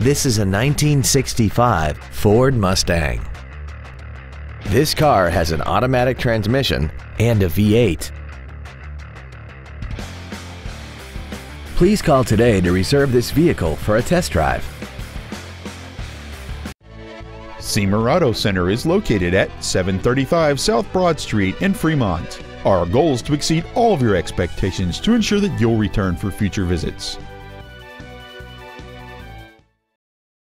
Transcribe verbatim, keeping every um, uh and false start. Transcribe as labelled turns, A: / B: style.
A: This is a nineteen sixty-five Ford Mustang. This car has an automatic transmission and a V eight. Please call today to reserve this vehicle for a test drive.
B: Seymour Auto Center is located at seven thirty-five South Broad Street in Fremont. Our goal is to exceed all of your expectations to ensure that you'll return for future visits.